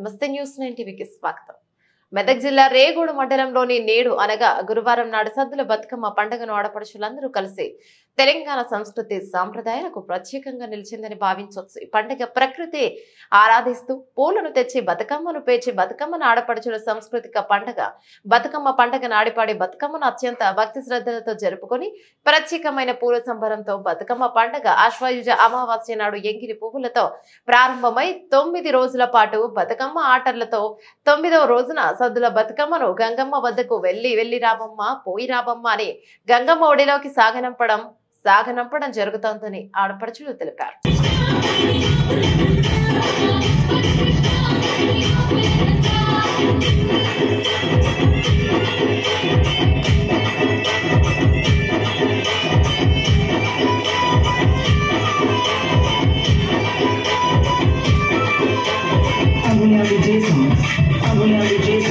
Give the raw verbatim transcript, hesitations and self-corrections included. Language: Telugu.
నమస్తే న్యూస్ నైన్ టీవీకి స్వాగతం. మెదక్ జిల్లా రేగూడు మండలంలోని నేడు అనగా గురువారం నాడు సద్దుల బతుకమ్మ పండుగను ఆడపడుచులందరూ కలిసి తెలంగాణ సంస్కృతి సాంప్రదాయాలకు ప్రత్యేకంగా నిలిచిందని భావించవచ్చు. ఈ పండుగ ప్రకృతి ఆరాధిస్తూ పూలను తెచ్చి బతుకమ్మను పేర్చి బతుకమ్మను ఆడపడుచుల సాంస్కృతిక పండుగ. బతుకమ్మ పండుగ నాడిపాడి బతుకమ్మను అత్యంత భక్తి శ్రద్ధలతో జరుపుకొని ప్రత్యేకమైన పూల సంబరంతో బతుకమ్మ పండుగ ఆశ్వయుజ అమావాస్య నాడు ఎంగిలి పువ్వులతో ప్రారంభమై తొమ్మిది రోజుల పాటు బతుకమ్మ ఆటలతో తొమ్మిదవ రోజున సద్దుల బతుకమ్మను గంగమ్మ వద్దకు వెళ్లి వెళ్లి రాబమ్మ పోయి రాబమ్మ అని గంగమ్మ ఒడిలోకి సాగనంపడం సాగనంపడం జరుగుతోందని ఆడపడుచులు తెలిపారు. I'm gonna be Jason. I'm gonna be Jason.